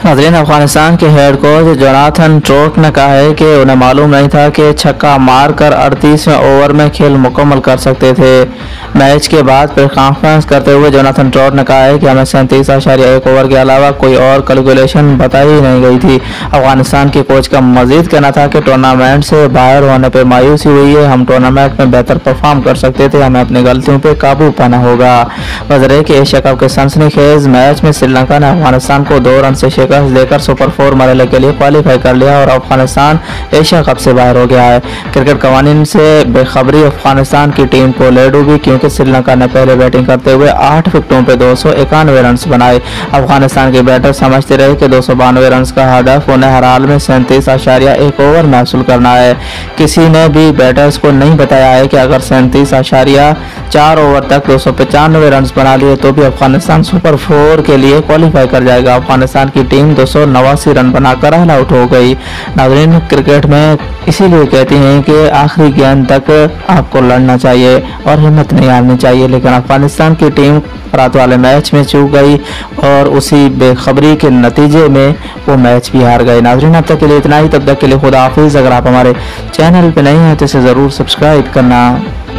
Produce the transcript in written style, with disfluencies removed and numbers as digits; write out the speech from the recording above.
नाज़रीन, अफगानिस्तान के head coach Jonathan trout ने कहा है कि उन्हें मालूम नहीं था कि छक्का मारकर 38वें ओवर में खेल मुकम्मल कर सकते थे। मैच के बाद प्रेस कॉन्फ्रेंस करते हुए जोनाथन ट्रोट ने कहा है कि हमें 37.1 ओवर के अलावा कोई और कैलकुलेशन बताई नहीं गई थी। अफगानिस्तान के कोच का मजीद कहना था कि टूर्नामेंट से बाहर होने पर मायूसी हुई है। हम टूर्नामेंट में बेहतर परफॉर्म कर सकते थे, हमें अपनी गलतियों पर काबू पाना होगा। वजह है कि एशिया कप के सनसनीखेज मैच में श्रीलंका ने अफगानिस्तान को 2 रन से शिकस्त देकर सुपर 4 मरहले के लिए क्वालिफाई कर लिया और अफगानिस्तान एशिया कप से बाहर हो गया है। क्रिकेट कवानीन से बेखबरी अफगानिस्तान की टीम को ले डूबी, क्योंकि श्रीलंका ने पहले बैटिंग करते हुए 8 विकेटों पर 291 रन बनाए। अफगानिस्तान के बैटर समझते रहे कि 292 रन का हदफ उन्हें हर हाल में 37.1 ओवर में हासिल करना है। किसी ने भी बैटर्स को नहीं बताया है कि अगर 37.4 ओवर तक 295 रन बना लिए तो भी अफगानिस्तान सुपर 4 के लिए क्वालिफाई कर जाएगा। अफगानिस्तान की टीम 289 रन बनाकर ऑल आउट हो गई। नाज़रीन, क्रिकेट में इसीलिए कहती हैं कि आखिरी गेंद तक आपको लड़ना चाहिए और हिम्मत नहीं हारनी चाहिए, लेकिन अफगानिस्तान की टीम रात वाले मैच में चूक गई और उसी बेखबरी के नतीजे में वो मैच भी हार गए। नाज़रीन, अब तक के लिए इतना ही। तब तक के लिए खुदा हाफिज़। अगर आप हमारे चैनल पर नए हैं तो इसे ज़रूर सब्सक्राइब करना।